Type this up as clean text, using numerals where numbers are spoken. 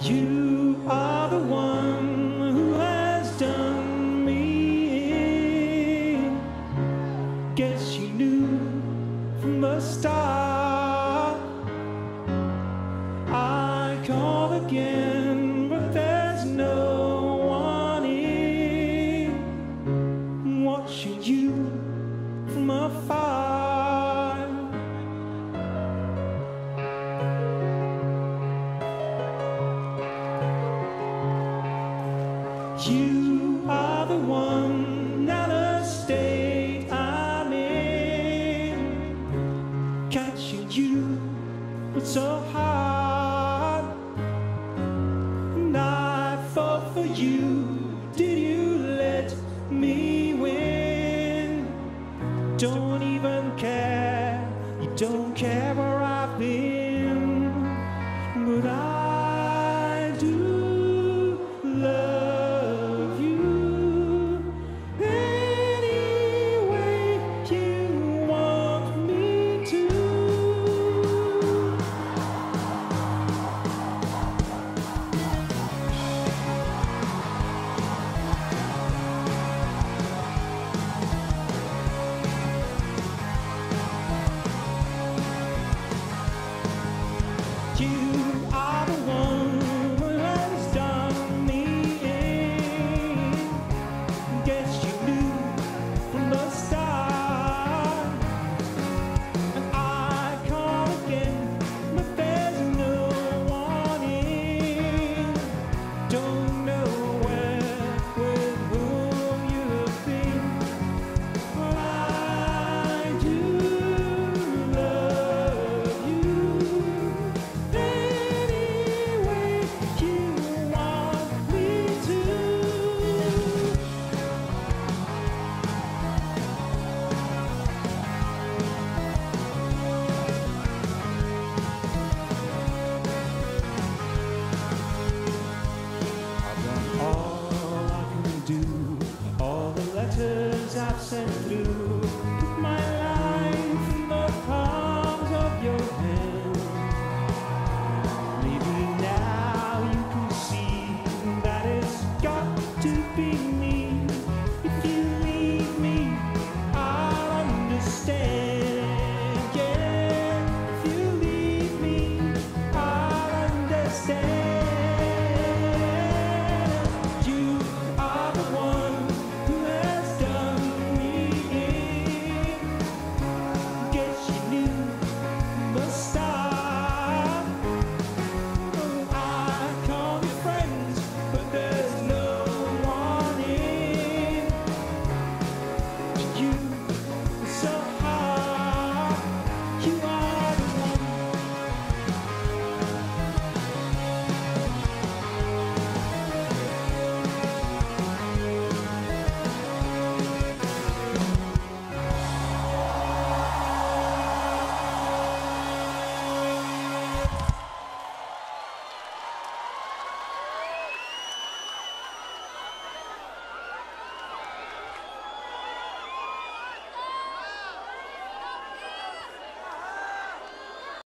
You are the one who has done me in. Guess you knew from the start. I call again, but there's no one in, watching you from afar. You are the one, now the state I'm in. Catching you, but so hard. And I fought for you, did you let me win? Don't even care, you don't care where I've been, but